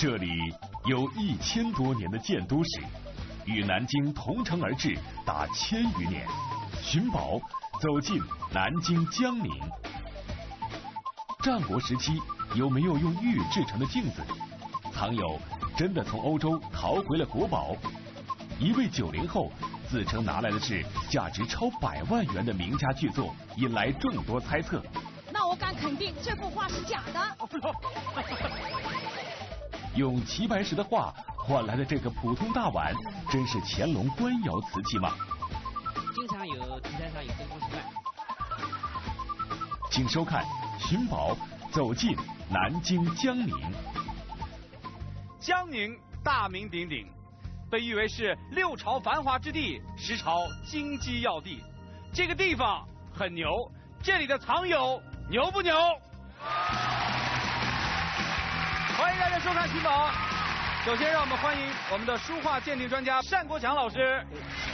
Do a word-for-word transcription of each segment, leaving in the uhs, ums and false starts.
这里有一千多年的建都史，与南京同城而治达千余年。寻宝走进南京江宁。战国时期有没有用玉制成的镜子？藏友真的从欧洲淘回了国宝。一位九零后自称拿来的是价值超百万元的名家巨作，引来众多猜测。 那我敢肯定这幅画是假的。 用齐白石的画换来的这个普通大碗，真是乾隆官窑瓷器吗？ 经常有地摊上有跟风吃饭。 请收看《寻宝走进南京江宁》。 江宁大名鼎鼎，被誉为是六朝繁华之地，十朝经济要地。这个地方很牛，这里的藏友牛不牛？欢迎大家收看《寻宝》。首先，让我们欢迎我们的书画鉴定专家单国强老师，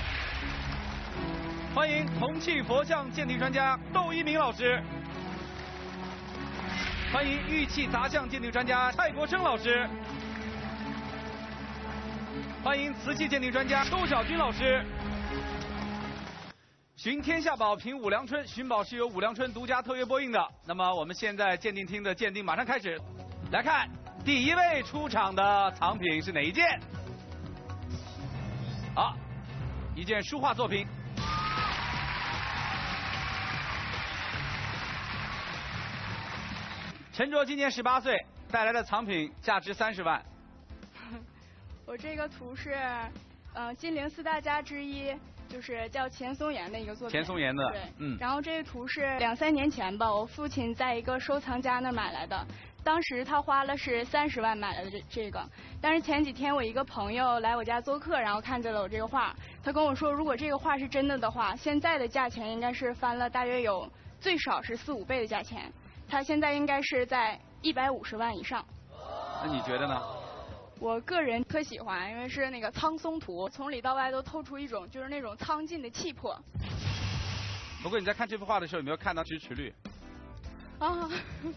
欢迎铜器佛像鉴定专家窦一鸣老师，欢迎玉器杂项鉴定专家蔡国生老师，欢迎瓷器鉴定专家周小军老师。寻天下宝，品五粮春，寻宝是由五粮春独家特约播映的。那么我们现在鉴定厅的鉴定马上开始，来看第一位出场的藏品是哪一件？好，一件书画作品。陈卓今年十八岁，带来的藏品价值三十万。 我这个图是，呃，金陵四大家之一，就是叫钱松岩的一个作品。 钱松岩的， 对， 嗯。 然后这个图是两三年前吧，我父亲在一个收藏家那儿买来的，当时他花了是三十万买来的这这个。但是前几天我一个朋友来我家做客，然后看见了我这个画，他跟我说，如果这个画是真的的话，现在的价钱应该是翻了大约有最少是四五倍的价钱。它现在应该是在一百五十万以上。 那你觉得呢？ 我个人特喜欢，因为是那个苍松图，从里到外都透出一种就是那种苍劲的气魄。 不过你在看这幅画的时候，有没有看到支持率？ 啊，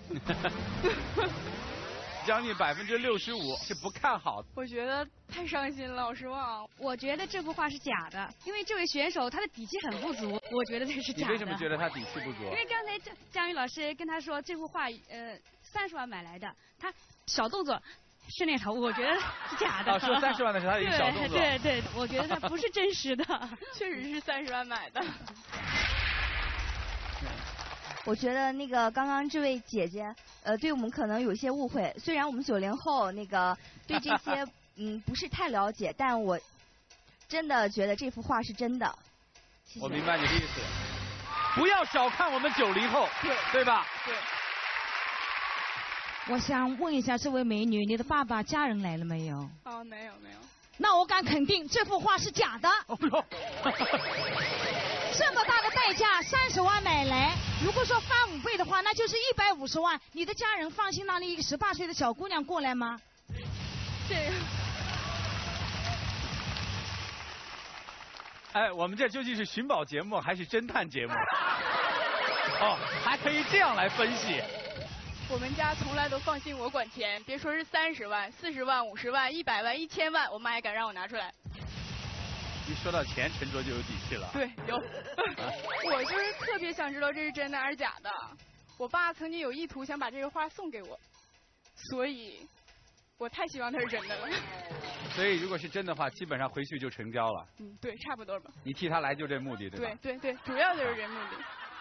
将近百分之六十五是不看好。 我觉得太伤心了，好失望。 我觉得这幅画是假的，因为这位选手他的底气很不足，我觉得这是假的。 你为什么觉得他底气不足？ 因为刚才江江宇老师跟他说这幅画呃三十万买来的，他小动作训练头，我觉得是假的。 啊，说三十万的是他的一个小动作。 对对对，我觉得他不是真实的。 确实是三十万买的。 我觉得那个刚刚这位姐姐，呃，对我们可能有些误会。虽然我们九零后那个对这些嗯不是太了解，但我真的觉得这幅画是真的。谢谢。 我明白你的意思，不要小看我们九零后， 对对吧？ 对。 我想问一下这位美女，你的爸爸家人来了没有？ 哦，没有没有。 那我敢肯定这幅画是假的。 哦哟。 这么大的代价，三十万买来，如果说翻五倍的话，那就是一百五十万。你的家人放心让你一个十八岁的小姑娘过来吗？ 这个。 哎，我们这究竟是寻宝节目还是侦探节目？哦，还可以这样来分析。 我们家从来都放心我管钱，别说是三十万、四十万、五十万、一百万、一千万，我妈也敢让我拿出来。 一说到钱，陈卓就有底气了。 对，有。我就是特别想知道这是真的还是假的。我爸曾经有意图想把这个画送给我，所以我太希望它是真的了。 所以如果是真的话，基本上回去就成交了。 嗯，对，差不多吧。 你替他来就这目的，对吧？ 对对对，主要就是这目的。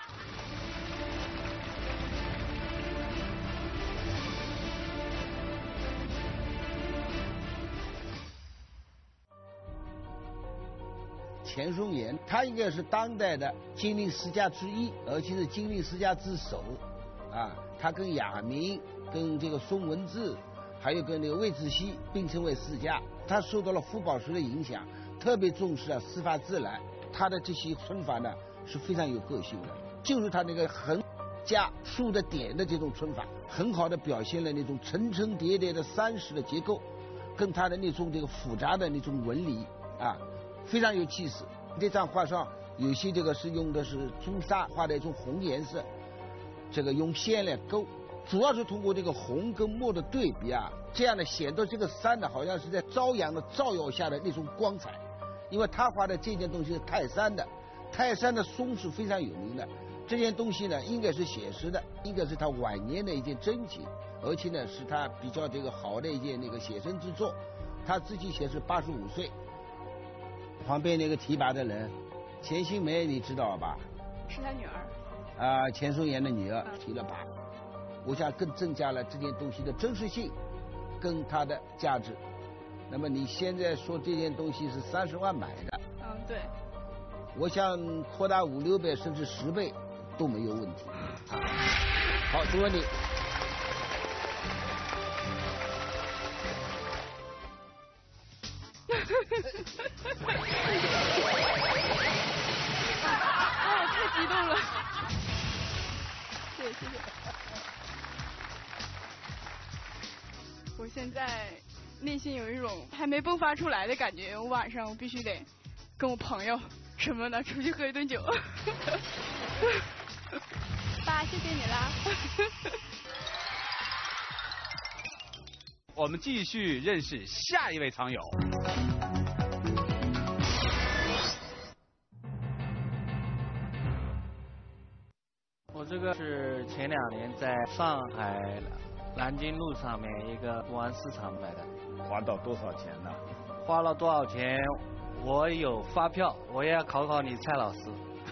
钱松岩，他应该是当代的金陵十佳之一，而且是金陵十佳之首。啊，他跟亚明、跟这个宋文治，还有跟那个魏子熙并称为四家。他受到了傅宝石的影响，特别重视啊师法自然。他的这些皴法呢是非常有个性的，就是他那个横加竖的点的这种皴法，很好的表现了那种层层叠叠的山石的结构，跟他的那种这个复杂的那种纹理啊。非常有气势。这张画上有些这个是用的是朱砂画的一种红颜色，这个用线来勾， 主要是通过这个红跟墨的对比啊，这样呢显得这个山呢好像是在朝阳的照耀下的那种光彩。因为他画的这件东西是泰山的，泰山的松是非常有名的。这件东西呢应该是写实的，应该是他晚年的一件真迹，而且呢是他比较这个好的一件那个写生之作。他自己写是八十五岁。旁边那个提拔的人，钱新梅你知道吧？ 是他女儿。 啊、呃，钱松岩的女儿提了拔，我想更增加了这件东西的真实性，跟它的价值。那么你现在说这件东西是三十万买的， 嗯，对。 我想扩大五六倍甚至十倍都没有问题。啊，好，请问你。 哦，太激动了。谢谢谢谢。我现在内心有一种还没迸发出来的感觉，我晚上我必须得跟我朋友什么的出去喝一顿酒。爸，谢谢你啦。 我们继续认识下一位藏友。 我这个是前两年在上海南京路上面一个公安市场买的。 花到多少钱呢？ 花了多少钱？我有发票，我也要考考你蔡老师。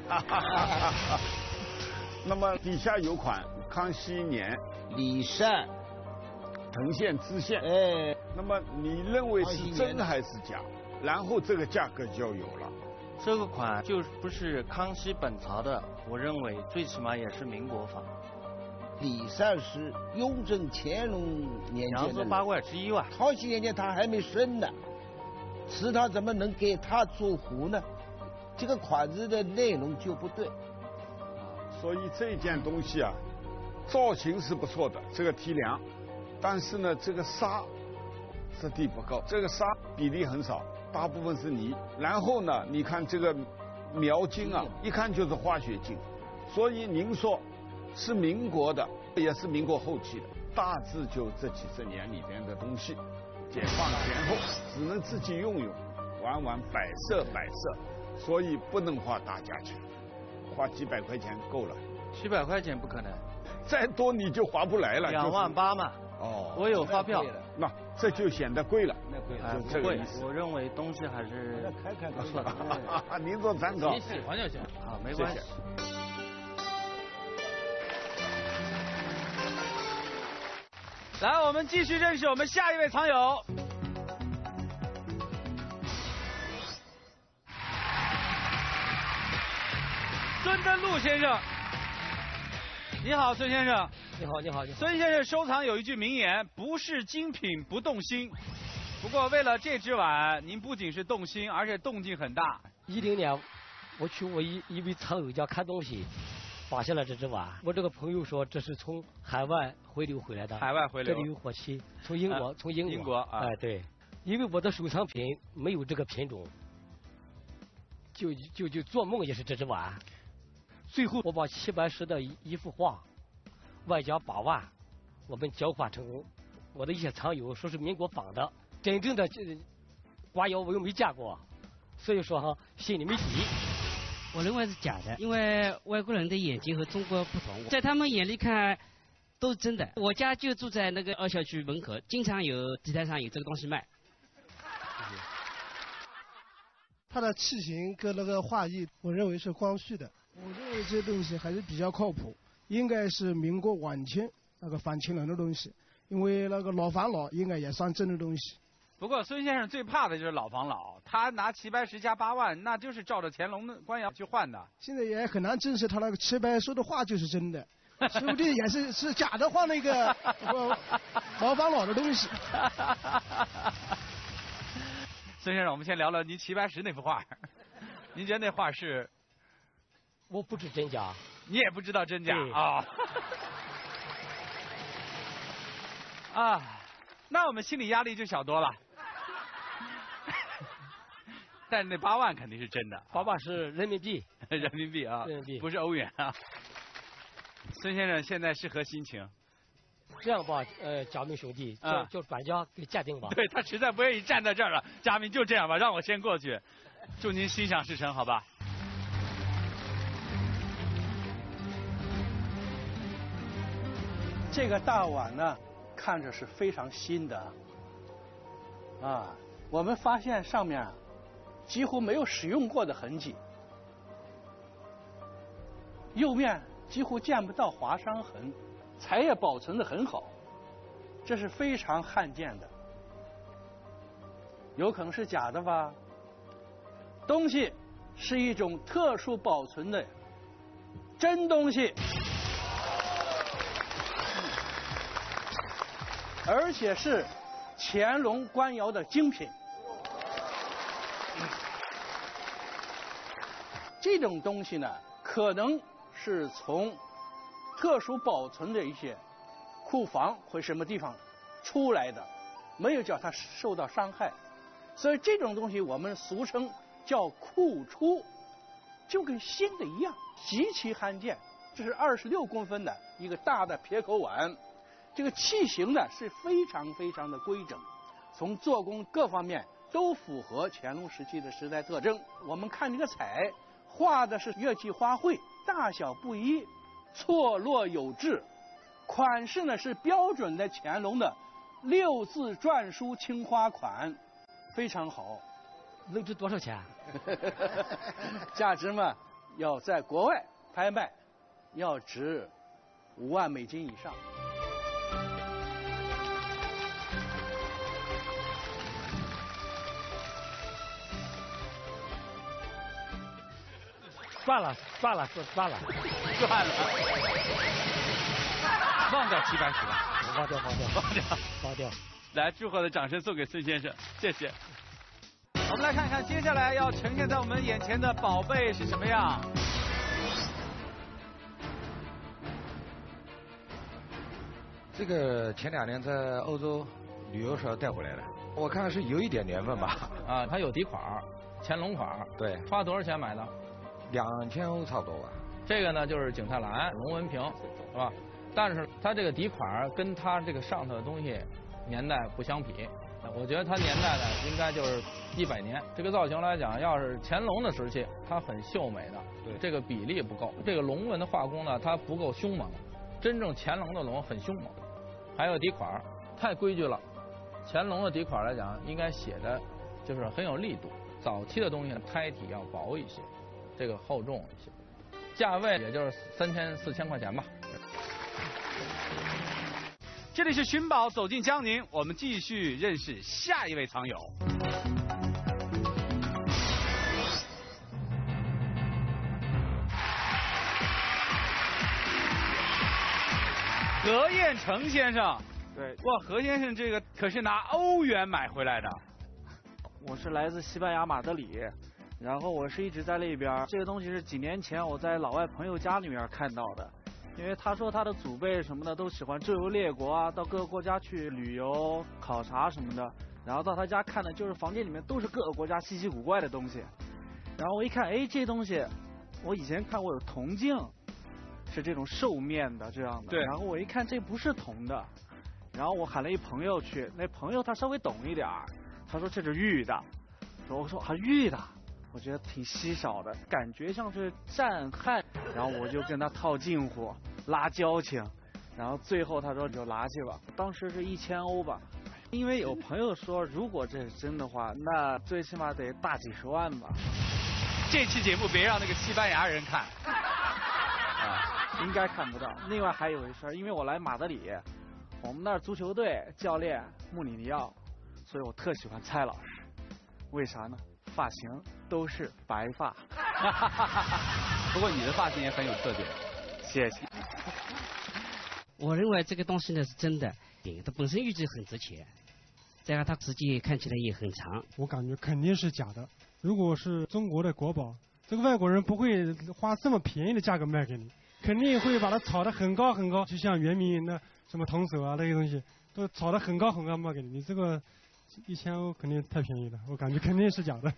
那么底下有款康熙年李善藤县知县， 哎， 那么你认为是真还是假？然后这个价格就有了。 这个款就不是康熙本朝的，我认为最起码也是民国仿。 李善是雍正乾隆年间的， 扬州八怪之一吧。 康熙年间他还没生呢，祠堂怎么能给他做壶呢？这个款子的内容就不对。 所以这件东西啊，造型是不错的，这个提梁，但是呢，这个沙质地不够，这个沙比例很少，大部分是泥。然后呢，你看这个描金啊，一看就是化学金，所以您说是民国的，也是民国后期的，大致就这几十年里边的东西。解放前后只能自己用用，玩玩摆设摆设，所以不能花大价钱。花几百块钱够了， 几百块钱不可能， 再多你就划不来了。 两万八嘛。 哦， 我有发票。 那这就显得贵了。 那贵了， 就这个意思。 我认为东西还是开开不错的。 您做参考。 你喜欢就行。 啊，没关系。 来，我们继续认识我们下一位藏友。孙登陆先生，你好，孙先生。 你好，你好，你好。 孙先生收藏有一句名言：不是精品不动心。不过为了这只碗，您不仅是动心，而且动静很大。 一零年，我去我一一位藏友家看东西，发现了这只碗。我这个朋友说这是从海外回流回来的。 海外回流。 这里有火漆，从英国，从英国。 英国啊。 哎，对，因为我的收藏品没有这个品种，就就就做梦也是这只碗。最后我把齐白石的一一幅画，外加八万，我们交换成功。我的一些藏友说是民国仿的，真正的这瓜窑我又没见过，所以说哈心里没底。 我认为是假的，因为外国人的眼睛和中国不同，在他们眼里看都是真的。我家就住在那个二小区门口，经常有地摊上有这个东西卖。 它的器型跟那个画艺，我认为是光绪的。我认为这东西还是比较靠谱，应该是民国晚清那个反清人的东西，因为那个老房老应该也算真的东西。 不过孙先生最怕的就是老房老，他拿齐白石加八万，那就是照着乾隆的官窑去换的。 现在也很难证实他那个齐白石的画就是真的，说不定也是是假的，换了一个老房老的东西。 孙先生，我们先聊聊您齐白石那幅画，您觉得那画是？ 我不知真假。 你也不知道真假啊？啊，那我们心理压力就小多了。但是那八万肯定是真的， 八万是人民币， 人民币啊， 人民币不是欧元啊。孙先生现在是何心情？ 这样吧，呃，佳明兄弟， 啊叫叫专家给鉴定吧。 对他实在不愿意站在这儿了，佳明就这样吧，让我先过去，祝您心想事成，好吧？ 这个大碗呢，看着是非常新的，啊，我们发现上面几乎没有使用过的痕迹，釉面几乎见不到划伤痕，材也保存得很好，这是非常罕见的。有可能是假的吧？东西是一种特殊保存的真东西。而且是乾隆官窑的精品。这种东西呢，可能是从特殊保存的一些库房或什么地方出来的，没有叫它受到伤害，所以这种东西我们俗称叫库出，就跟新的一样，极其罕见。这是二十六公分的一个大的撇口碗。这个器型呢是非常非常的规整，从做工各方面都符合乾隆时期的时代特征。我们看这个彩，画的是月季花卉，大小不一，错落有致，款式呢是标准的乾隆的六字篆书青花款，非常好。 能值多少钱？ 价值嘛，要在国外拍卖，要值五万美金以上。 算了算了算了算了，忘掉齐白石了， 忘掉忘掉忘掉忘掉。 来，祝贺的掌声送给孙先生，谢谢。我们来看看接下来要呈现在我们眼前的宝贝是什么样。 这个前两年在欧洲旅游时候带回来的，我看是有一点年份吧。 啊，它有底款，乾隆款。 对。 花多少钱买的？ 两千欧差不多吧。 这个呢就是景泰蓝龙纹瓶，是吧？但是它这个底款跟它这个上头的东西年代不相匹，我觉得它年代呢应该就是一百年。这个造型来讲，要是乾隆的时期，它很秀美的， 对， 这个比例不够。这个龙纹的画工呢，它不够凶猛，真正乾隆的龙很凶猛。还有底款太规矩了，乾隆的底款来讲，应该写的就是很有力度。早期的东西胎体要薄一些。这个厚重一些，价位也就是三千四千块钱吧。 这里是寻宝走进江宁，我们继续认识下一位藏友。何彦成先生， 对， 哇，何先生这个可是拿欧元买回来的。 我是来自西班牙马德里。然后我是一直在那边，这个东西是几年前我在老外朋友家里面看到的，因为他说他的祖辈什么的都喜欢周游列国啊，到各个国家去旅游考察什么的，然后到他家看的就是房间里面都是各个国家稀奇古怪的东西，然后我一看，哎，这东西我以前看过有铜镜，是这种兽面的这样的， 对， 然后我一看这不是铜的，然后我喊了一朋友去，那朋友他稍微懂一点，他说这是玉的，我说啊玉的。我觉得挺稀少的，感觉像是战汉，然后我就跟他套近乎，拉交情，然后最后他说你就拿去吧，当时是一千欧吧，因为有朋友说如果这是真的话，那最起码得大几十万吧。 这期节目别让那个西班牙人看， 啊，应该看不到。另外还有一事儿，因为我来马德里，我们那儿足球队教练穆里尼奥，所以我特喜欢蔡老师，为啥呢？发型都是白发， 不过你的发型也很有特点，谢谢。 我认为这个东西呢是真的，它本身玉质很值钱，再看它时间看起来也很长。 我感觉肯定是假的。如果是中国的国宝，这个外国人不会花这么便宜的价格卖给你，肯定会把它炒得很高很高，就像圆明园的什么铜手啊那些东西，都炒得很高很高卖给你。你这个一千欧肯定太便宜了，我感觉肯定是假的。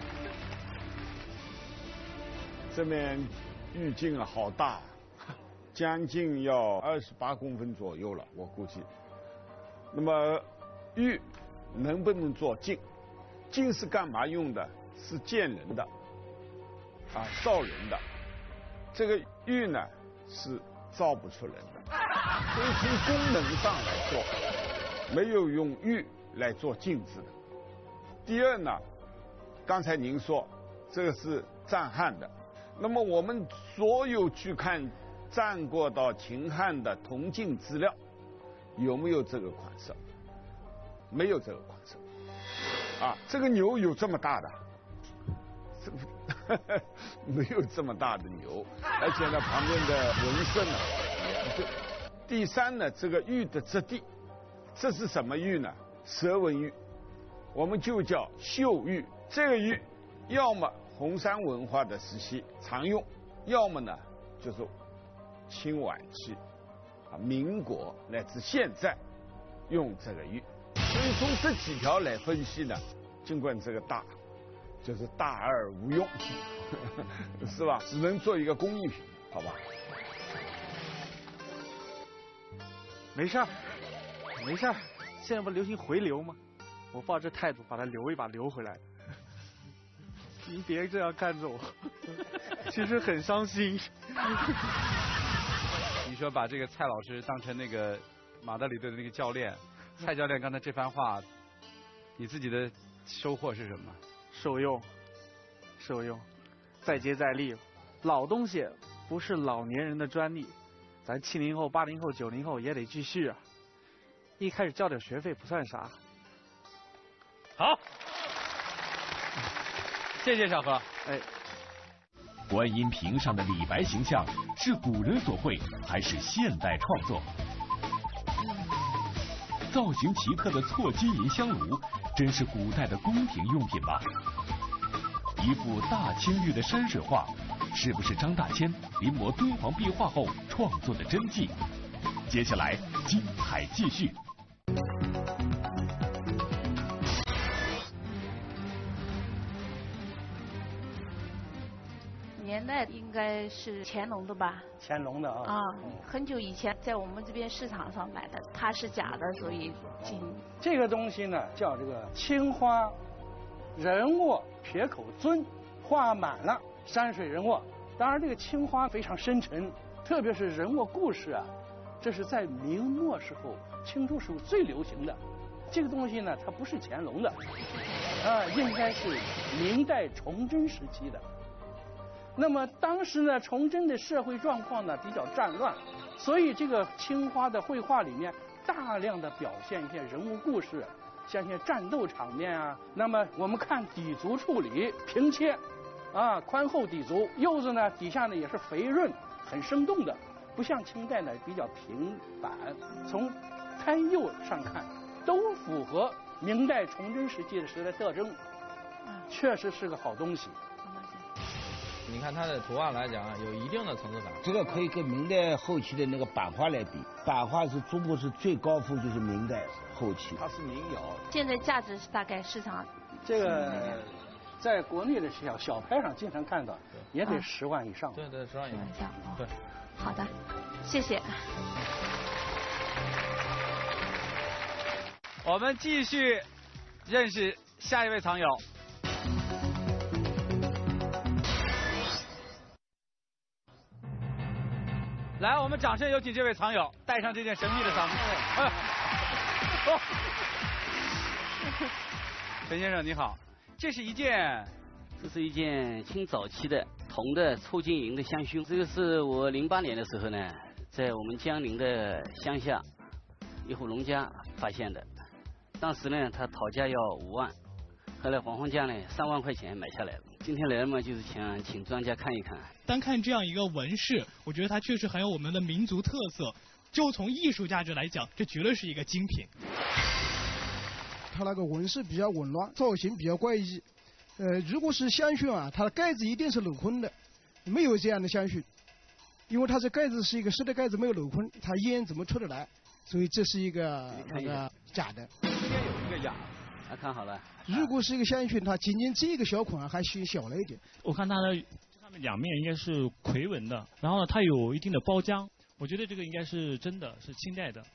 这面玉镜啊，好大， 将近要二十八公分左右了，我估计。那么玉能不能做镜？镜是干嘛用的？是见人的，啊，照人的。这个玉呢是照不出人的，所以从功能上来说，没有用玉来做镜子的。第二呢，刚才您说这个是战汉的，那么我们所有去看战国到秦汉的铜镜资料，有没有这个款式？没有这个款式。啊，这个牛有这么大的？这没有这么大的牛，而且呢，旁边的纹饰呢也不对。第三呢，这个玉的质地，这是什么玉呢？蛇纹玉，我们就叫绣玉。这个玉，要么红山文化的时期常用，要么呢就是清晚期，啊，民国乃至现在用这个玉。所以从这几条来分析呢，尽管这个大，就是大而无用，是吧？只能做一个工艺品，好吧？ 没事儿，没事儿，现在不流行回流吗？我抱着态度把它留一把留回来。您别这样看着我，其实很伤心。 你说把这个蔡老师当成那个马德里队的那个教练，蔡教练刚才这番话，你自己的收获是什么？ 受用，受用，再接再厉。老东西不是老年人的专利，咱七零后、八零后、九零后也得继续啊。一开始交点学费不算啥。 好，谢谢小何。 哎， 观音瓶上的李白形象是古人所绘还是现代创作？造型奇特的错金银香炉，真是古代的宫廷用品吗？一幅大青玉的山水画，是不是张大千临摹敦煌壁画后创作的真迹？接下来精彩继续。 年代应该是乾隆的吧？ 乾隆的啊。 啊，很久以前在我们这边市场上买的，它是假的，所以进。 这个东西呢，叫这个青花人物撇口尊，画满了山水人物。当然，这个青花非常深沉，特别是人物故事啊，这是在明末时候、清初时候最流行的。这个东西呢，它不是乾隆的，啊，应该是明代崇祯时期的。那么当时呢，崇祯的社会状况呢比较战乱，所以这个青花的绘画里面大量的表现一些人物故事，像一些战斗场面啊。那么我们看底足处理平切，啊，宽厚底足，釉子呢底下呢也是肥润，很生动的，不像清代呢比较平板。从胎釉上看，都符合明代崇祯时期的时代特征，确实是个好东西。 你看它的图案来讲，有一定的层次感。 这个可以跟明代后期的那个版画来比，版画是中国是最高峰，就是明代后期。 它是民窑。 现在价值大概市场。 这个在国内的小小拍上经常看到，也得十万以上。 对对，十万以上。 对。 好的，谢谢。 我们继续认识下一位藏友。来，我们掌声有请这位藏友戴上这件神秘的嗓子。哎哦、陈先生你好，这是一件， 这是一件清早期的铜的错金银的香薰。这个是我零八年的时候呢，在我们江宁的乡下一户农家发现的。当时呢，他讨价要五万，后来黄黄价呢三万块钱买下来了。今天来了嘛，就是想请专家看一看。 单看这样一个纹饰，我觉得它确实很有我们的民族特色。就从艺术价值来讲，这绝对是一个精品。 它那个纹饰比较紊乱，造型比较怪异。呃，如果是香薰啊，它的盖子一定是镂空的，没有这样的香薰，因为它这盖子是一个湿的盖子，没有镂空，它烟怎么出得来？所以这是一个那个假的。 中间有一个哑。 啊，看好了。 如果是一个香薰，它仅仅这个小孔啊还小小了一点。 我看它的上面两面应该是葵纹的，然后呢，它有一定的包浆。 我觉得这个应该是真的，是清代的。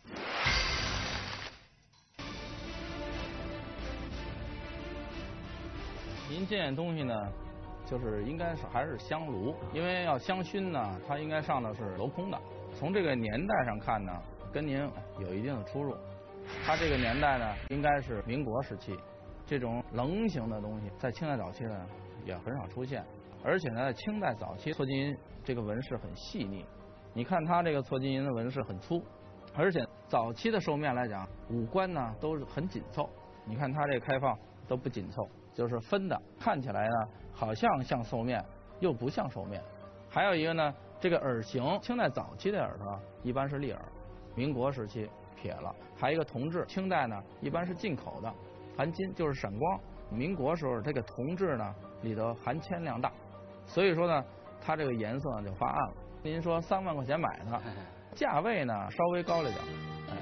您这件东西呢，就是应该是还是香炉，因为要香薰呢，它应该上的是镂空的。从这个年代上看呢，跟您有一定的出入。它这个年代呢，应该是民国时期，这种棱形的东西在清代早期呢也很少出现，而且呢，清代早期错金银这个纹饰很细腻，你看它这个错金银的纹饰很粗，而且早期的寿面来讲，五官呢都是很紧凑，你看它这个开放都不紧凑，就是分的，看起来呢好像像寿面，又不像寿面。还有一个呢，这个耳形，清代早期的耳朵一般是立耳，民国时期撇了。还有一个铜制，清代呢一般是进口的，含金就是闪光。民国时候这个铜制呢里头含铅量大，所以说呢它这个颜色呢就发暗了。您说三万块钱买的，价位呢稍微高了点，哎。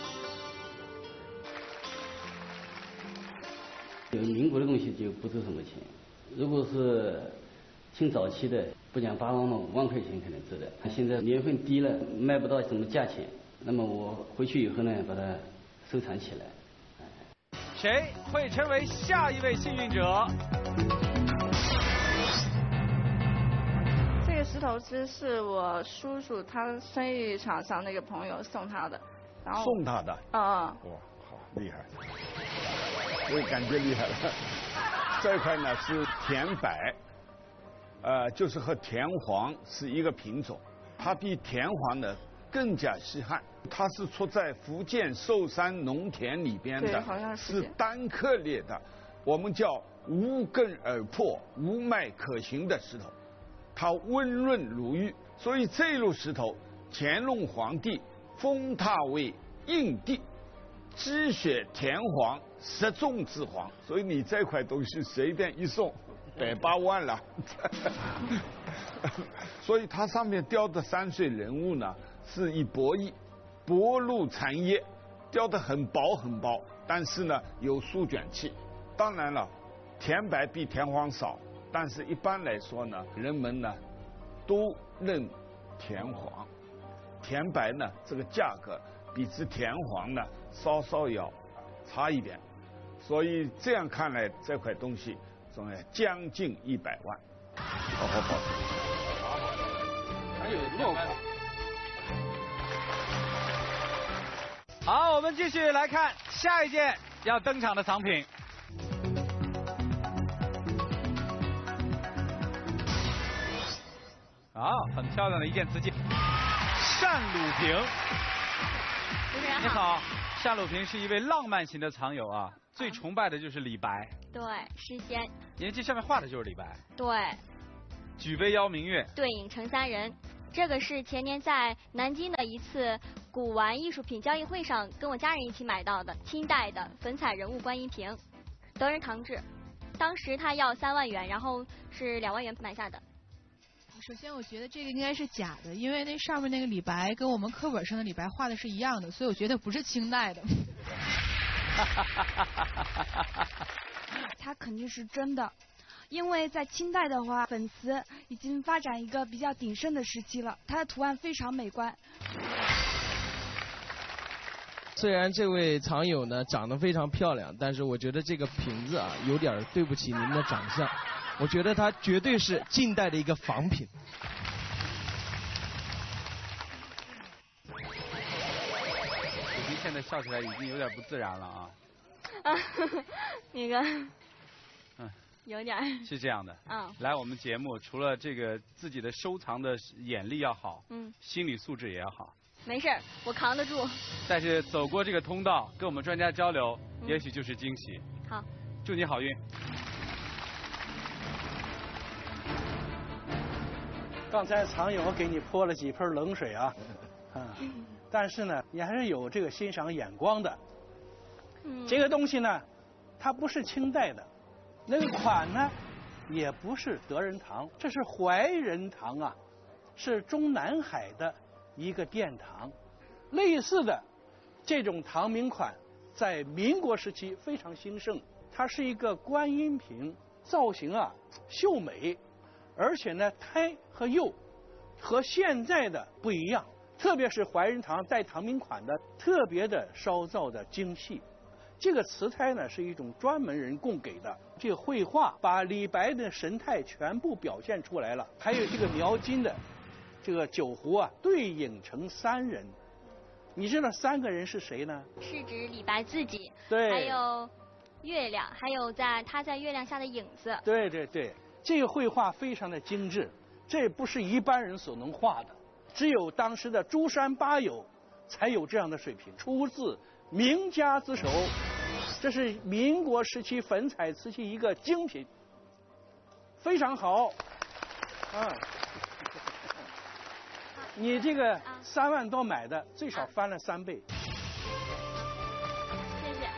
民国的东西就不值什么钱，如果是清早期的，不讲八万嘛，五万块钱可能值的。现在年份低了，卖不到什么价钱，那么我回去以后呢，把它收藏起来。 谁会成为下一位幸运者？ 这个石头其实是我叔叔他生意场上那个朋友送他的，然后送他的。 啊啊。 哇，好厉害！我也感觉厉害了。这块呢是甜白，呃，就是和田黄是一个品种，它比田黄呢更加稀罕。它是出在福建寿山农田里边的， 好像是是单颗粒的，我们叫无根而破、无脉可行的石头，它温润如玉，所以这路石头乾隆皇帝封它为印帝。积雪田黄，十种之黄，所以你这块东西随便一送，百八万了。所以它上面雕的山水人物呢，是以薄翼，薄露残叶，雕得很薄很薄，但是呢有书卷气。当然了，田白比田黄少，但是一般来说呢，人们呢都认田黄，田白呢这个价格比之田黄呢稍稍要差一点，所以这样看来，这块东西总要将近一百万。好好保存。 还有落款。 好，我们继续来看下一件要登场的藏品。啊，很漂亮的一件瓷器，单鲁平。你好，单鲁平是一位浪漫型的藏友啊，最崇拜的就是李白。 对，诗仙。 您这上面画的就是李白。 对。 举杯邀明月， 对影成三人。这个是前年在南京的一次古玩艺术品交易会上跟我家人一起买到的清代的粉彩人物观音瓶，德仁堂制。当时他要三万元，然后是两万元买下的。 首先，我觉得这个应该是假的，因为那上面那个李白跟我们课本上的李白画的是一样的，所以我觉得不是清代的。 它肯定是真的，因为在清代的话，粉瓷已经发展一个比较鼎盛的时期了，它的图案非常美观。 虽然这位藏友呢长得非常漂亮，但是我觉得这个瓶子啊有点对不起您的长相。我觉得它绝对是近代的一个仿品。 您现在笑起来已经有点不自然了啊。 啊，那个， 嗯， 有点。 是这样的。 嗯。 来我们节目，除了这个自己的收藏的眼力要好， 嗯， 心理素质也要好。 没事，我扛得住。 但是走过这个通道，跟我们专家交流，嗯、也许就是惊喜。 好。 祝你好运。 刚才藏友给你泼了几盆冷水啊，啊，但是呢，你还是有这个欣赏眼光的。 嗯。 这个东西呢，它不是清代的，那个款呢，也不是德仁堂，这是怀仁堂啊，是中南海的一个殿堂。类似的这种唐名款，在民国时期非常兴盛。它是一个观音瓶，造型啊秀美。而且呢，胎和釉和现在的不一样， 特别是怀仁堂带唐明款的，特别的烧造的精细。这个瓷胎呢是一种专门人供给的，这个绘画把李白的神态全部表现出来了，还有这个描金的这个酒壶啊，对应成三人。你知道三个人是谁呢？ 是指李白自己， 对， 还有月亮，还有在他在月亮下的影子。 对对对，这个绘画非常的精致，这不是一般人所能画的，只有当时的诸山八友才有这样的水平，出自名家之手。这是民国时期粉彩瓷器一个精品，非常好。啊，你这个三万多买的，最少翻了三倍。 谢谢。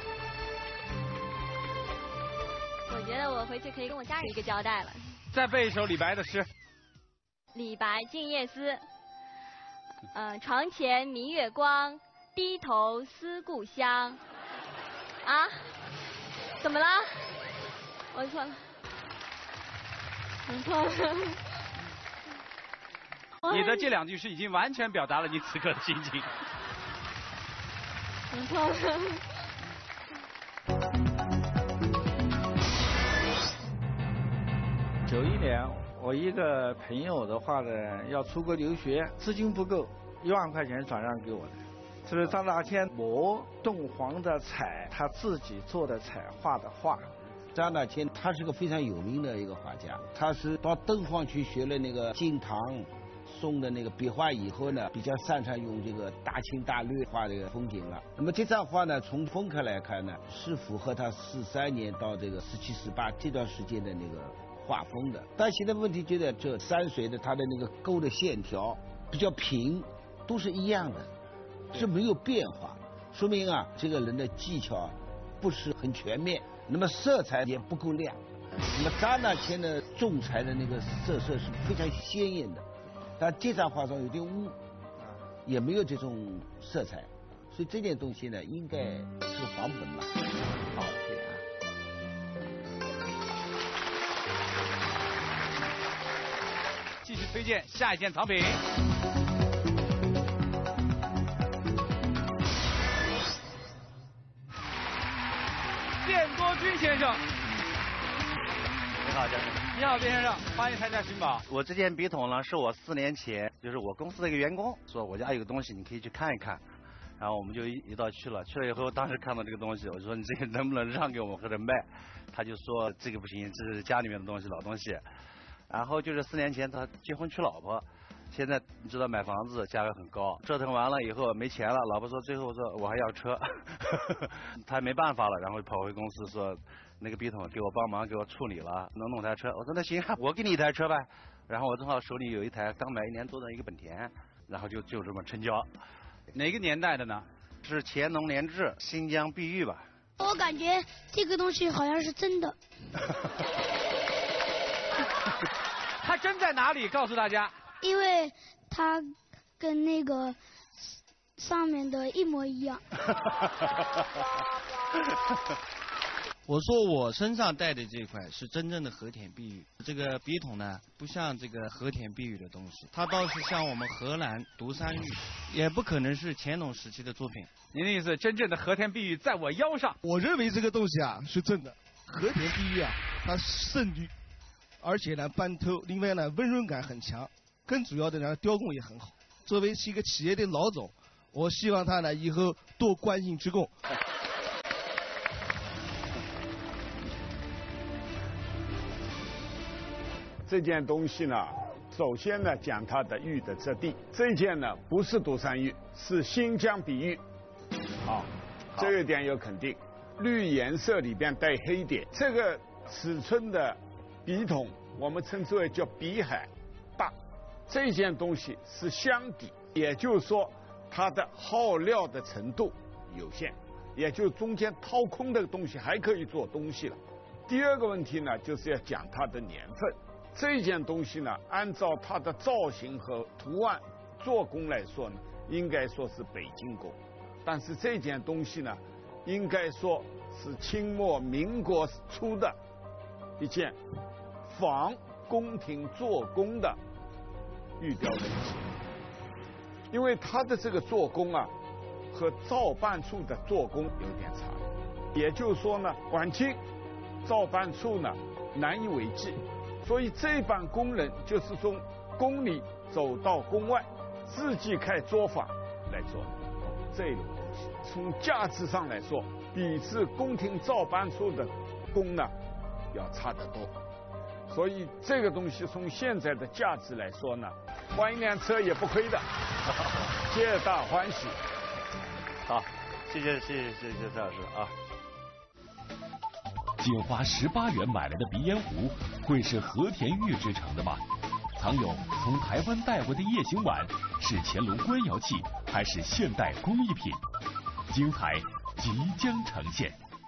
我觉得我回去可以跟我家人一个交代了。 再背一首李白的诗。 李白《静夜思》。呃，床前明月光，低头思故乡。啊？怎么了？我错了。我错了。 你的这两句诗已经完全表达了你此刻的心情。 我错了。 九一年，我一个朋友的话呢，要出国留学，资金不够，一万块钱转让给我的。这是张大千磨冻黄的彩，他自己做的彩画的画。 张大千他是个非常有名的一个画家，他是到敦煌去学了那个晋唐宋的那个笔画以后呢，比较擅长用这个大清大略画这个风景了。那么这张画呢，从风格来看呢，是符合他四三年到这个十七十八这段时间的那个画风的。但现在问题就在这山水的它的那个勾的线条比较平，都是一样的。是没有变化，说明啊，这个人的技巧不是很全面，那么色彩也不够亮。那么张大千的重彩的那个色色是非常鲜艳的，但这张画上有点污，也没有这种色彩，所以这件东西呢，应该是仿本吧。好，谢谢啊。 继续推荐下一件藏品。卞多军先生， 你好，先生。 你好，卞先生，欢迎参加寻宝。 我这件笔筒呢，是我四年前，就是我公司的一个员工说我家有个东西，你可以去看一看。然后我们就一一道去了，去了以后，当时看到这个东西，我说你这个能不能让给我们或者卖？他就说这个不行，这是家里面的东西，老东西。然后就是四年前他结婚娶老婆。现在你知道买房子价格很高，折腾完了以后没钱了，老婆说最后说我还要车，他没办法了，然后跑回公司说那个笔筒给我帮忙给我处理了，能弄台车。我说那行，我给你一台车呗。然后我正好手里有一台刚买一年多的一个本田，然后就就这么成交。 哪个年代的呢？ 是乾隆年制新疆碧玉吧。 我感觉这个东西好像是真的。 它真在哪里？告诉大家。 因为它跟那个上面的一模一样。 我说我身上戴的这块是真正的和田碧玉，这个笔筒呢不像这个和田碧玉的东西，它倒是像我们荷兰独山玉，也不可能是乾隆时期的作品。 您的意思，真正的和田碧玉在我腰上？ 我认为这个东西啊是真的，和田碧玉啊它胜绿，而且呢斑透，另外呢温润感很强。更主要的呢，雕工也很好。作为是一个企业的老总，我希望他呢以后多关心职工。 这件东西呢，首先呢讲它的玉的质地。这件呢不是独山玉，是新疆碧玉。啊，这个点有肯定。绿颜色里边带黑点，这个尺寸的笔筒我们称之为叫笔海大。这件东西是箱底，也就是说它的耗料的程度有限，也就是中间掏空的东西还可以做东西了。第二个问题呢，就是要讲它的年份。这件东西呢，按照它的造型和图案做工来说呢，应该说是北京工，但是这件东西呢，应该说是清末民国初的一件仿宫廷做工的玉雕东西。 因为它的这个做工啊，和造办处的做工有点差别。也就是说呢，晚清造办处呢难以为继，所以这帮工人就是从宫里走到宫外，自己开作坊来做的这种东西。从价值上来说，比之宫廷造办处的工呢要差得多。所以这个东西从现在的价值来说呢，换一辆车也不亏的，皆大欢喜。 好，谢谢谢谢谢谢蔡老师啊。 仅花十八元买来的鼻烟壶，会是和田玉制成的吗？藏有从台湾带回的夜行碗，是乾隆官窑器还是现代工艺品？精彩即将呈现。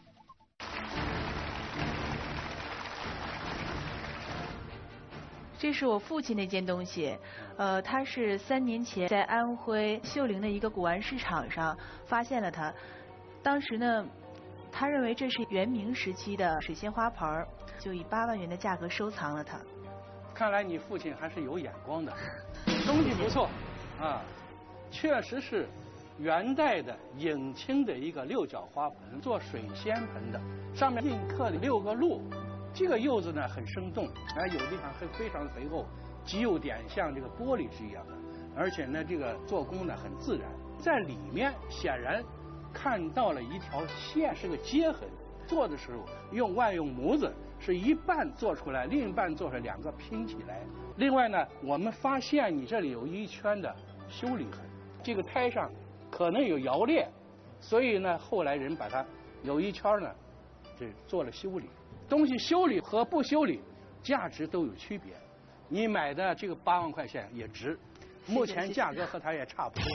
这是我父亲那件东西，呃，他是三年前在安徽秀林的一个古玩市场上发现了它，当时呢，他认为这是元明时期的水仙花盆儿，就以八万元的价格收藏了它。 看来你父亲还是有眼光的，东西不错啊，确实是元代的永清的一个六角花盆，做水仙盆的，上面印刻了六个鹿。这个釉子呢很生动，哎，有的地方很非常肥厚，极有点像这个玻璃是一样的，而且呢这个做工呢很自然，在里面显然看到了一条线，是个接痕。做的时候用万用模子，是一半做出来，另一半做出来，两个拼起来。另外呢，我们发现你这里有一圈的修理痕，这个胎上可能有摇裂，所以呢后来人把它有一圈呢，这做了修理。东西修理和不修理价值都有区别，你买的这个八万块钱也值，目前价格和它也差不多。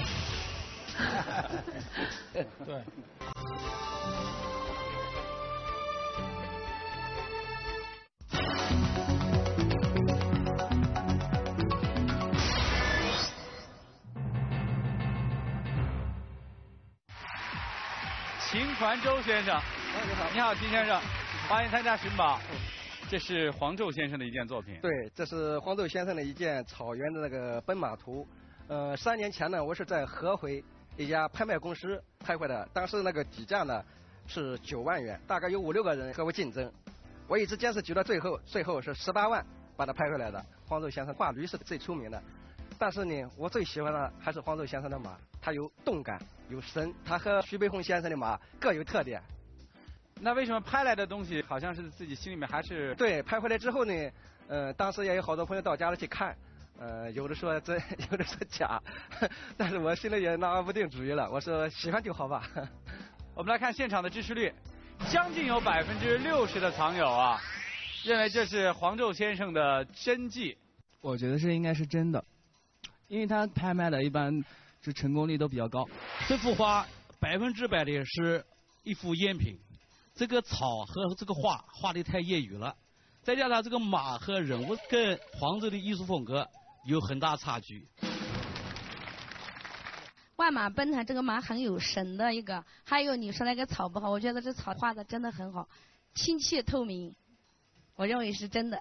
对。 秦传周先生，你好，你好，秦先生，欢迎参加寻宝。这是黄胄先生的一件作品。 对，这是黄胄先生的一件草原的那个奔马图。呃，三年前呢，我是在合肥一家拍卖公司拍回的，当时那个底价呢是九万元，大概有五六个人和我竞争，我一直坚持举到最后，最后是十八万把它拍回来的。黄胄先生画驴是最出名的，但是呢，我最喜欢的还是黄胄先生的马，它有动感，有神，它和徐悲鸿先生的马各有特点。 那为什么拍来的东西好像是自己心里面还是？ 对，拍回来之后呢，呃，当时也有好多朋友到家里去看，呃，有的说真，有的说假，但是我心里也拿不定主意了，我说喜欢就好吧。 我们来看现场的支持率，将近有百分之六十的藏友啊，认为这是黄胄先生的真迹。 我觉得是应该是真的，因为他拍卖的一般是成功率都比较高。 这幅画百分之百的是一幅赝品。这个草和这个画画的太业余了，再加上这个马和人物跟黄胄的艺术风格有很大差距。 万马奔腾这个马很有神的一个，还有你说那个草不好，我觉得这草画的真的很好，清澈透明，我认为是真的。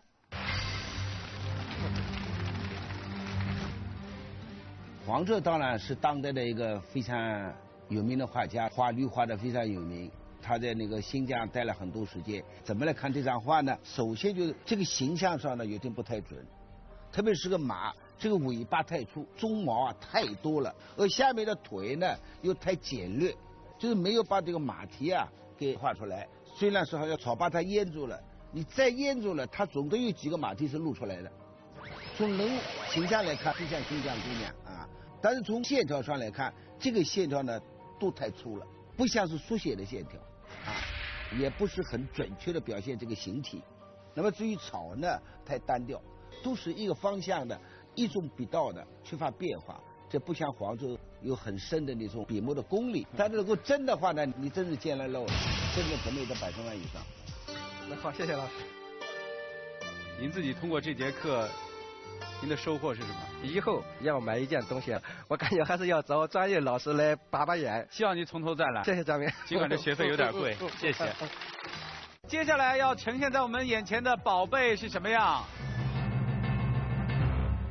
黄胄当然是当代的一个非常有名的画家，画驴画的非常有名。他在那个新疆待了很多时间，怎么来看这张画呢？首先就是这个形象上呢有点不太准，特别是个马，这个尾巴太粗，鬃毛啊太多了，而下面的腿呢又太简略，就是没有把这个马蹄啊给画出来。虽然说好像草把它淹住了，你再淹住了，它总得有几个马蹄是露出来的。从人形象来看，就像新疆姑娘啊，但是从线条上来看，这个线条呢都太粗了，不像是书写的线条。啊，也不是很准确的表现这个形体。那么至于草呢，太单调，都是一个方向的，一种笔道的，缺乏变化。这不像黄胄有很深的那种笔墨的功力。但是如果真的话呢，你真是见了肉了，真的可能有个百分万以上。 那好，谢谢老师。 您自己通过这节课，您的收获是什么？ 以后要买一件东西，我感觉还是要找专业老师来把把眼。 希望你从头再来。 谢谢张明。 尽管这学费有点贵，谢谢。接下来要呈现在我们眼前的宝贝是什么样？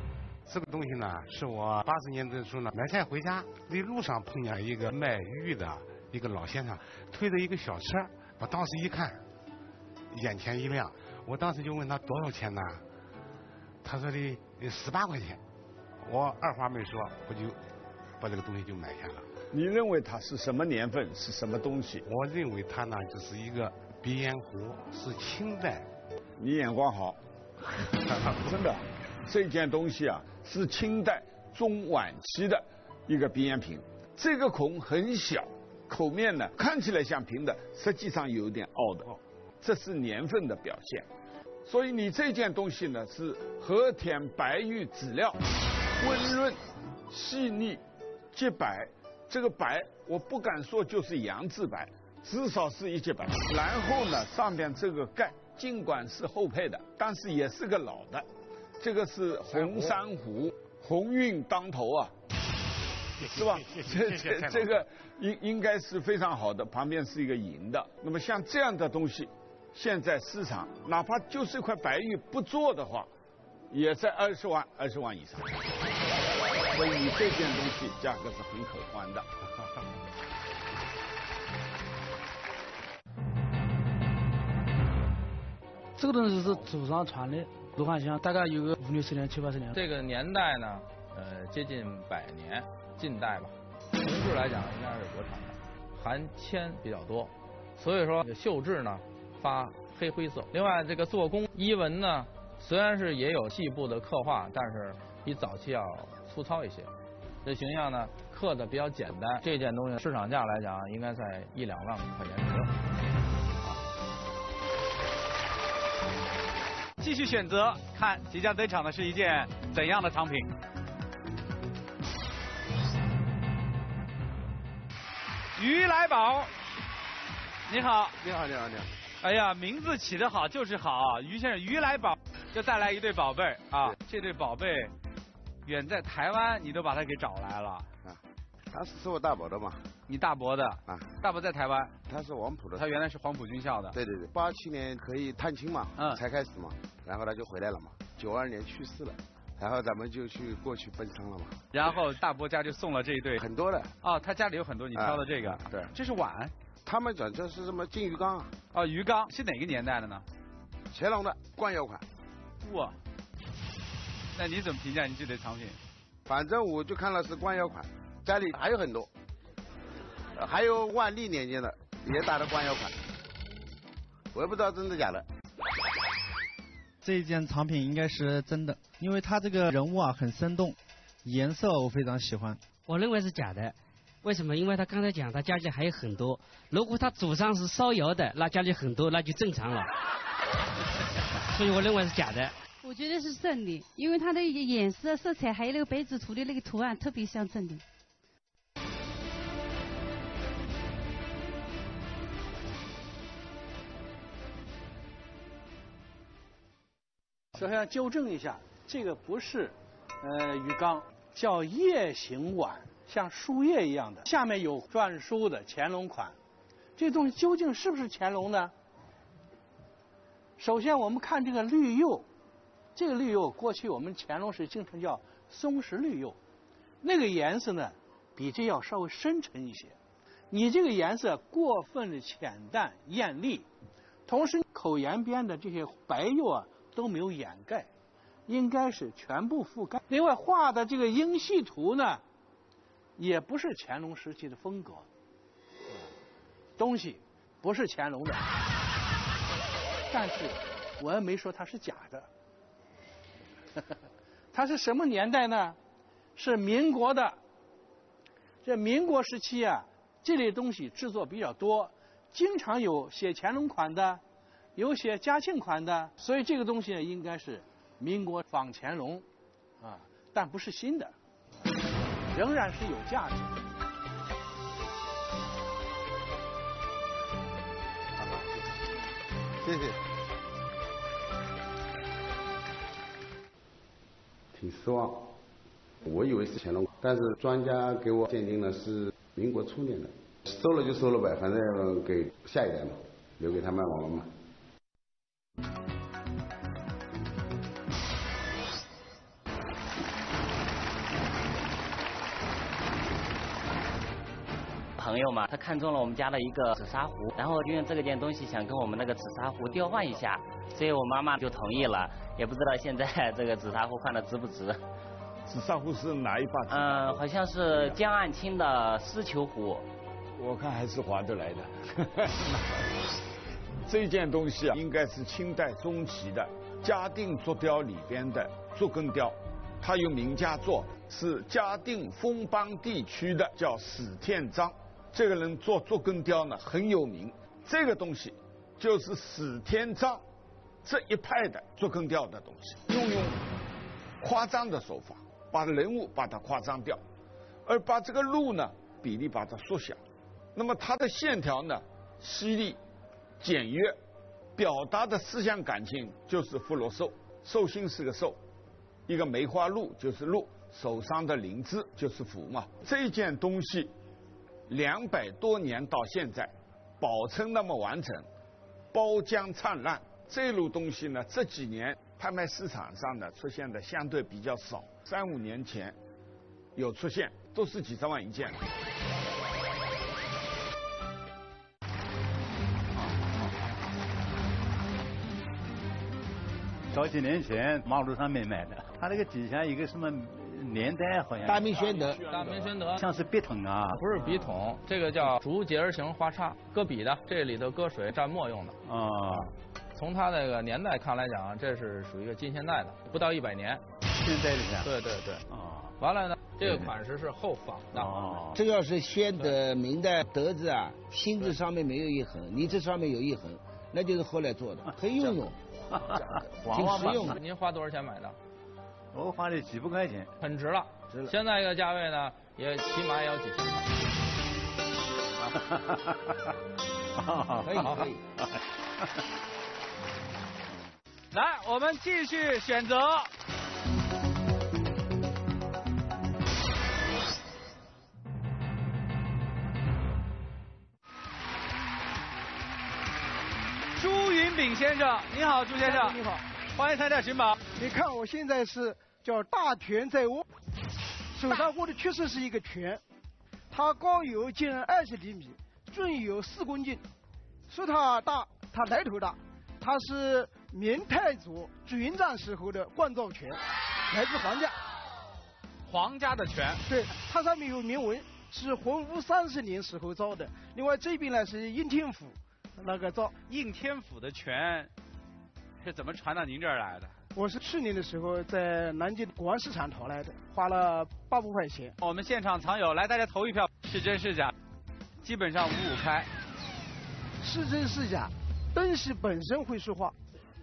这个东西呢，是我八十年代的时候呢，买菜回家，那路上碰见一个卖鱼的一个老先生，推着一个小车，我当时一看，眼前一亮，我当时就问他多少钱呢？他说的十八块钱，我二话没说，我就把这个东西就买下了。 你认为它是什么年份？是什么东西？ 我认为它呢，就是一个鼻烟壶，是清代。 你眼光好，真的，这件东西啊是清代中晚期的一个鼻烟瓶，这个孔很小，口面呢看起来像平的，实际上有点凹的，这是年份的表现。所以你这件东西呢是和田白玉籽料，温润、细腻、洁白。这个白我不敢说就是洋质白，至少是一洁白。然后呢，上边这个盖尽管是后配的，但是也是个老的。这个是红珊瑚，鸿运当头啊，是吧？这这这个应应该是非常好的。旁边是一个银的。那么像这样的东西，现在市场哪怕就是一块白玉不做的话，也在二十万、二十万以上。所以你这件东西价格是很可观的。 这个东西是祖上传的，罗汉香大概有个五六十年、七八十年。 这个年代呢，呃，接近百年，近代吧。铜质来讲，应该是国产的，含铅比较多，所以说锈质呢发黑灰色。另外，这个做工衣纹呢，虽然是也有细部的刻画，但是比早期要粗糙一些。这形象呢刻的比较简单，这件东西市场价来讲，应该在一两万块钱左右。 继续选择，看即将登场的是一件怎样的藏品。鱼来宝，你好。 你好，你好，你好。 哎呀，名字起得好就是好啊，于先生，鱼来宝就带来一对宝贝啊，这对宝贝远在台湾，你都把它给找来了。 啊，他是是我大伯的嘛。 你大伯的啊？ 大伯在台湾。 他是黄埔的。 他原来是黄埔军校的。 对对对，八七年可以探亲嘛，嗯，才开始嘛，然后他就回来了嘛，九二年去世了，然后咱们就去过去奔丧了嘛。 然后大伯家就送了这一对。 很多的。 哦，他家里有很多，你挑的这个。 啊、对。 这是碗。 他们讲这是什么金鱼缸啊？ 哦，鱼缸是哪个年代的呢？ 乾隆的官窑款。 哇，那你怎么评价你这对藏品？ 反正我就看了是官窑款，家里还有很多，还有万历年间的也打的官窑款，我也不知道真的假的。 这一件藏品应该是真的，因为它这个人物啊很生动，颜色我非常喜欢。 我认为是假的。为什么？因为他刚才讲他家里还有很多，如果他祖上是烧窑的，那家里很多那就正常了，所以我认为是假的。 我觉得是真的，因为它的颜色、色彩还有那个百子图的那个图案特别像真的。 首先纠正一下，这个不是呃鱼缸，叫叶形碗，像书页一样的，下面有篆书的乾隆款。这东西究竟是不是乾隆呢？首先我们看这个绿釉，这个绿釉过去我们乾隆时经常叫松石绿釉，那个颜色呢比这要稍微深沉一些。你这个颜色过分的浅淡艳丽，同时口沿边的这些白釉啊都没有掩盖，应该是全部覆盖。另外画的这个英系图呢，也不是乾隆时期的风格，东西不是乾隆的，但是我也没说它是假的。它是什么年代呢？是民国的。这民国时期啊，这类东西制作比较多，经常有写乾隆款的，有写嘉庆款的，所以这个东西呢，应该是民国仿乾隆啊，但不是新的，仍然是有价值的。 谢谢。挺失望，我以为是乾隆，但是专家给我鉴定的是民国初年的，收了就收了呗，反正给下一代嘛，留给他们玩玩嘛。 朋友嘛，他看中了我们家的一个紫砂壶，然后就用这个件东西想跟我们那个紫砂壶调换一下，所以我妈妈就同意了。也不知道现在这个紫砂壶换的值不值。 紫砂壶是哪一把？ 嗯、呃，好像是江岸青的丝球壶。 我看还是划得来的。这件东西啊，应该是清代中期的嘉定竹雕里边的竹根雕，它由名家做的，是嘉定丰邦地区的叫史天章，这个人做竹根雕呢很有名。这个东西就是史天章这一派的竹根雕的东西，用用夸张的手法，把人物把它夸张掉，而把这个鹿呢比例把它缩小，那么它的线条呢犀利。简约，表达的思想感情就是福禄寿，寿星是个寿，一个梅花鹿就是鹿，手上的灵芝就是福嘛。这件东西两百多年到现在，保存那么完整，包浆灿烂。这路东西呢，这几年拍卖市场上呢出现的相对比较少，三五年前有出现，都是几十万一件。 早几年前马路上面买的，它那个底下一个什么年代好像大明宣德， 大明宣德像是笔筒啊， 不是笔筒，这个叫竹节儿形花叉，搁笔的，这里头搁水蘸墨用的啊。 从它那个年代看来讲，这是属于一个近现代的，不到一百年。 现代的呀？ 对对对。 啊。 完了呢，这个款式是后仿的。 哦。 这要是宣德、明代德字啊，心字上面没有一横，你这上面有一横，那就是后来做的，很有用。挺实用的。 您花多少钱买的？ 我花了几百块钱， 很值了。 值了。 现在一个价位呢，也起码也有几千块。可以可以。 来，我们继续选择。朱云炳先生，你好，朱先生， 你好， 欢迎参加寻宝。 你看我现在是叫大拳在握，手上握的确实是一个拳，它高有近二十厘米，重有四公斤。说它大，它来头大，它是明太祖朱元璋时候的冠造拳，来自皇家。 皇家的拳， 对，它上面有铭文，是洪武三十年时候造的。另外这边呢是应天府。那个造应天府的拳是怎么传到您这儿来的？ 我是去年的时候在南京古玩市场淘来的，花了八百块钱。 我们现场藏有，来大家投一票，是真是假？基本上五五开。 是真是假？东西本身会说话。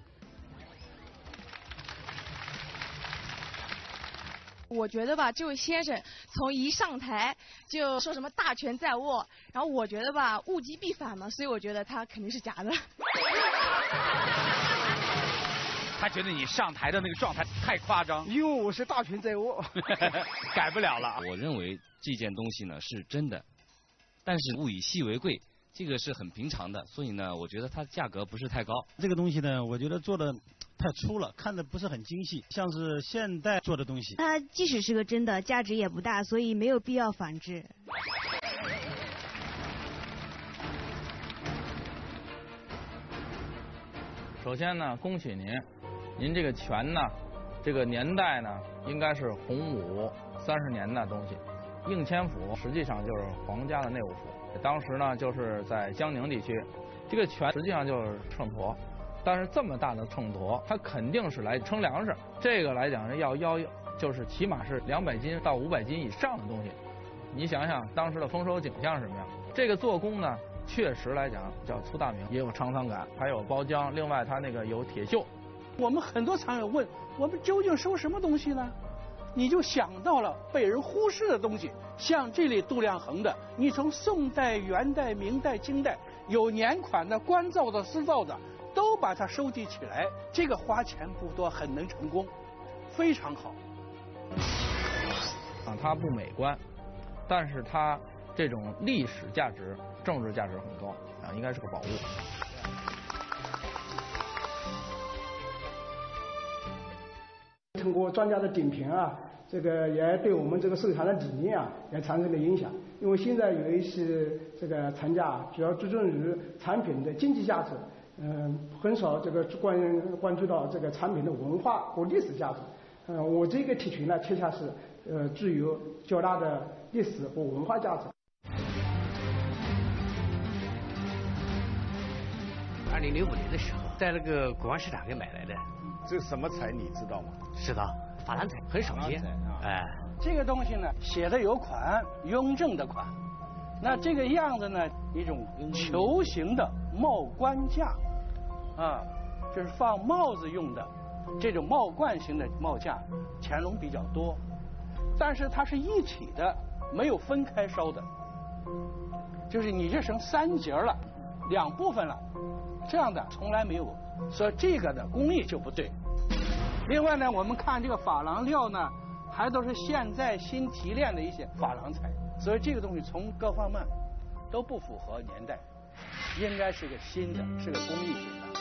我觉得吧，这位先生从一上台就说什么大权在握，然后我觉得吧，物极必反嘛，所以我觉得他肯定是假的。 他觉得你上台的那个状态太夸张， 因为我是大权在握， 改不了了。 我认为这件东西呢是真的，但是物以稀为贵，这个是很平常的，所以呢，我觉得它的价格不是太高。 这个东西呢，我觉得做的太粗了，看的不是很精细，像是现代做的东西。 它即使是个真的，价值也不大，所以没有必要仿制。 首先呢，恭喜您，您这个拳呢，这个年代呢，应该是洪武三十年的东西。应天府实际上就是皇家的内务府，当时呢就是在江宁地区，这个拳实际上就是秤砣。但是这么大的秤砣，它肯定是来称粮食。这个来讲要要就是起码是两百斤到五百斤以上的东西。你想想当时的丰收景象是什么样？这个做工呢，确实来讲叫粗大明，也有沧桑感，还有包浆。另外它那个有铁锈。 我们很多常友问我们究竟收什么东西呢？你就想到了被人忽视的东西，像这类度量衡的，你从宋代、元代、明代、清代有年款的、官造的、私造的。都把它收集起来，这个花钱不多，很能成功，非常好。 啊，它不美观，但是它这种历史价值、政治价值很高啊，应该是个宝物。 通过专家的点评啊，这个也对我们这个收藏的理念啊，也产生了影响。 因为现在有一些这个厂家主要注重于产品的经济价值，嗯，很少这个关关注到这个产品的文化和历史价值。嗯，我这个体群呢，恰恰是呃具有较大的历史和文化价值。 二零零五年的时候，在那个古玩市场给买来的。 这什么彩你知道吗？ 知道，珐琅彩很少见。哎， 这个东西呢，写的有款，雍正的款。那这个样子呢，一种球形的帽冠架，啊，就是放帽子用的这种帽冠型的帽架，乾隆比较多。但是它是一体的，没有分开烧的，就是你这成三节了，两部分了。这样的从来没有，所以这个的工艺就不对。另外呢，我们看这个珐琅料呢，还都是现在新提炼的一些珐琅彩，所以这个东西从各方面都不符合年代，应该是个新的，是个工艺品的。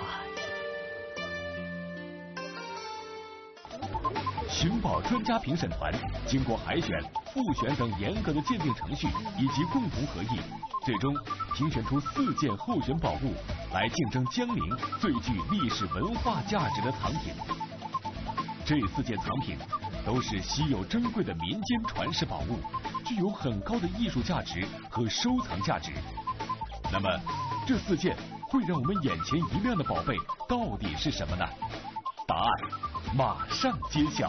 寻宝专家评审团经过海选、复选等严格的鉴定程序以及共同合议，最终评选出四件候选宝物来竞争江宁最具历史文化价值的藏品。这四件藏品都是稀有珍贵的民间传世宝物，具有很高的艺术价值和收藏价值。那么，这四件会让我们眼前一亮的宝贝到底是什么呢？答案马上揭晓。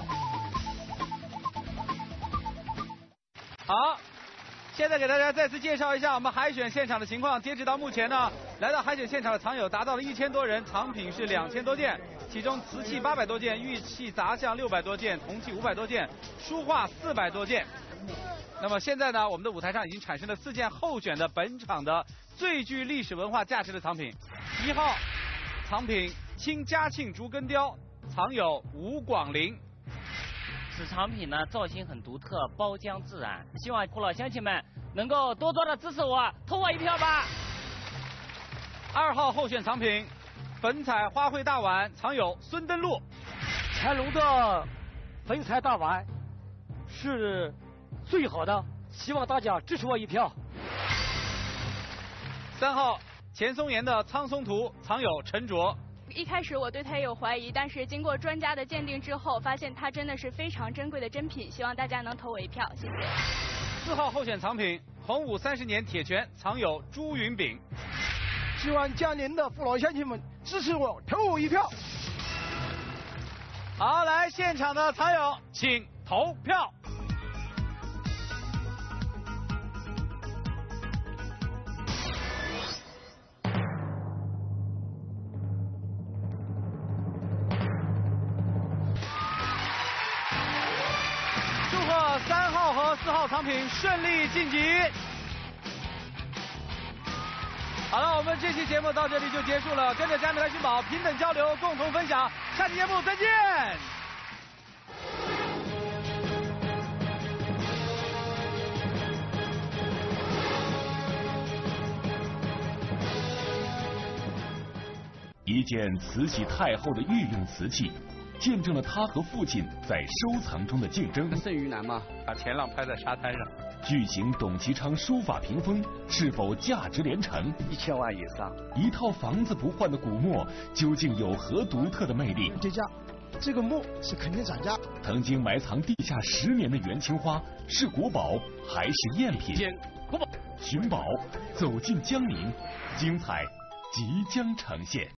好，现在给大家再次介绍一下我们海选现场的情况。截止到目前呢，来到海选现场的藏友达到了一千多人，藏品是两千多件，其中瓷器八百多件，玉器杂项六百多件，铜器五百多件，书画四百多件。那么现在呢，我们的舞台上已经产生了四件候选的本场的最具历史文化价值的藏品。一号藏品清嘉庆竹根雕，藏有吴广林。 此藏品呢造型很独特，包浆自然，希望父老乡亲们能够多多的支持我，投我一票吧。 二号候选藏品粉彩花卉大碗，藏有孙登录。 乾隆的粉彩大碗是最好的，希望大家支持我一票。 三号钱松岩的苍松图，藏有陈卓。 一开始我对它也有怀疑，但是经过专家的鉴定之后，发现它真的是非常珍贵的珍品，希望大家能投我一票，谢谢。 四号候选藏品洪武三十年铁拳，藏有朱云炳。 希望江宁的父老乡亲们支持我，投我一票。 好，来现场的藏友请投票。三号和四号藏品顺利晋级。好了，我们这期节目到这里就结束了。跟着佳明来寻宝，平等交流，共同分享。下期节目再见。 一件慈禧太后的御用瓷器，见证了他和父亲在收藏中的竞争。 剩余男嘛，把前浪拍在沙滩上。 巨型董其昌书法屏风是否价值连城？ 一千万以上。 一套房子不换的古墨究竟有何独特的魅力？ 跌价，这个墨是肯定涨价。 曾经埋藏地下十年的元青花是国宝还是赝品？ 国宝。 寻宝，走进江宁，精彩即将呈现。